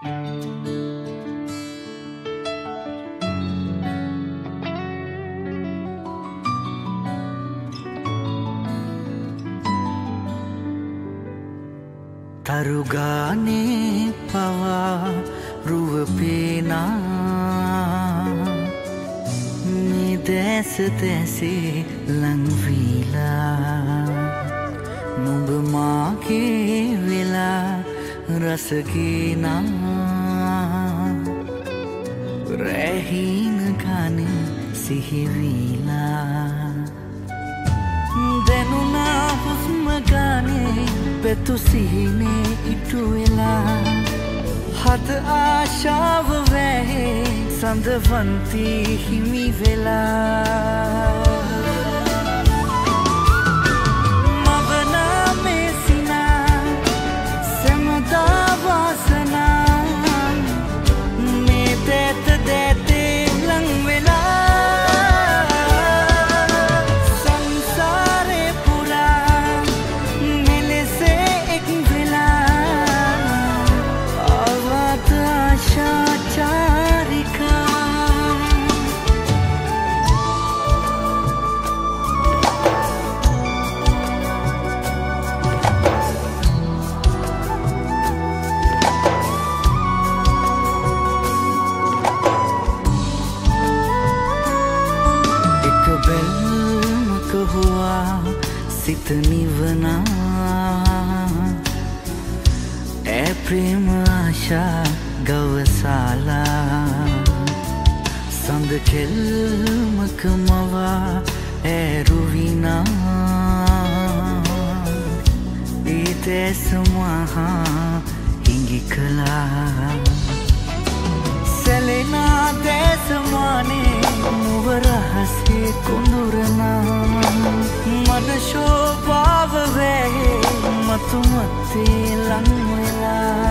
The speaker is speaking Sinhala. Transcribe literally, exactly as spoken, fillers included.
තරුගානේ පවා රුව පේනා මේ දැස දැසේ ලංවීලා නුඹ මාගේ වෙලා රසගේනා රැහින ගානේ සිහිවීලා දැනුණා හුස්ම ගානේ පැතු සිහිනේ ඉටු වෙලා හද ආශාව වැහේ සඳවන්ති හිමි වෙලා මවනා මේ සිනා සැමදා වාසනා මේ දැත දැතේ ලං වෙලා සිත නිවනා ඒ ප්‍රේම ආශා ගවසාලා සඳ කෙල්මක මවා ඇරුවිනා ඊතෙස් මහා හිඟි කළා සැලෙනා දැසමානේ මුවරහසේ කුඳුරනා මද ශෝභාව වැහේ මතුමතේ ලං වෙලා